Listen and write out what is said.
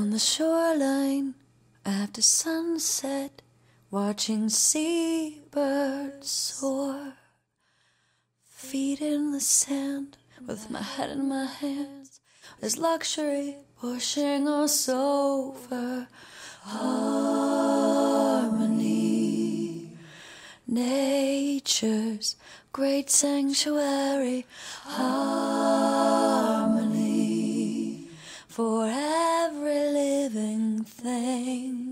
On the shoreline after sunset, watching seabirds soar. Feet in the sand with my head in my hands, there's luxury pushing us over. Harmony, nature's great sanctuary. Harmony for every living thing.